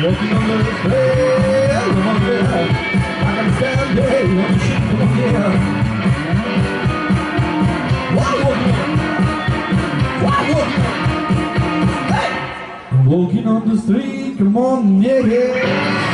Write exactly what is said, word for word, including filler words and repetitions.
Walking on the trail, come on, yeah. I can stand there on the ship, come on, yeah. Why walking on? Why walking on? Hey! I'm walking on the street, come on, yeah, yeah.